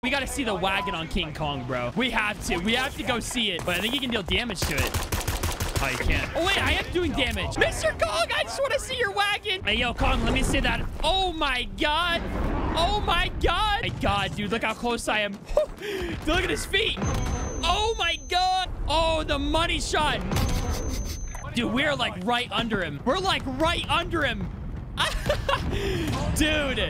We got to see the wagon on King Kong, bro. We have to. We have to go see it. But I think he can deal damage to it. Oh, you can't. Oh, wait. I am doing damage. Mr. Kong, I just want to see your wagon. Hey, yo, Kong, let me see that. Oh, my God. Oh, my God. My God, dude. Look how close I am. Dude, look at his feet. Oh, my God. Oh, the money shot. Dude, we're like right under him. We're like right under him. Dude.